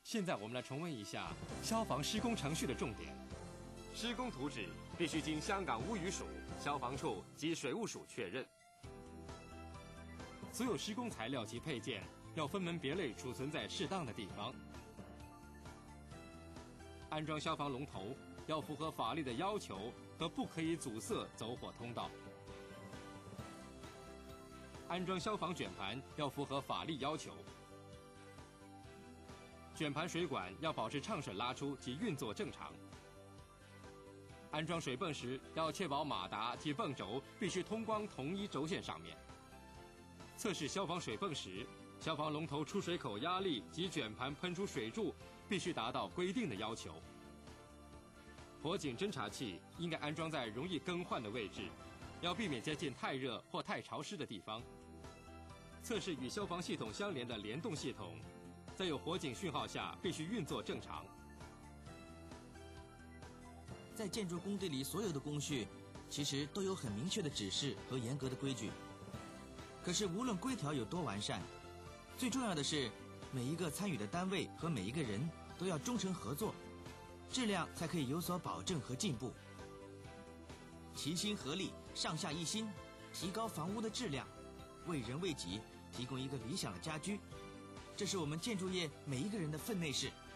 现在我们来重温一下消防施工程序的重点。施工图纸必须经香港屋宇署、消防处及水务署确认。所有施工材料及配件要分门别类储存在适当的地方。安装消防龙头要符合法律的要求和不可以阻塞走火通道。安装消防卷盘要符合法律要求。卷盘水管要保持畅顺拉出及运作正常。安装水泵时要确保马达及泵轴必须通光同一轴线上面。测试消防水泵时，消防龙头出水口压力及卷盘喷出水柱必须达到规定的要求。火警侦察器应该安装在容易更换的位置，要避免接近太热或太潮湿的地方。测试与消防系统相连的联动系统，在有火警讯号下必须运作正常。 在建筑工地里，所有的工序其实都有很明确的指示和严格的规矩。可是无论规条有多完善，最重要的是每一个参与的单位和每一个人都要忠诚合作，质量才可以有所保证和进步。齐心合力，上下一心，提高房屋的质量，为人为己提供一个理想的家居，这是我们建筑业每一个人的分内事。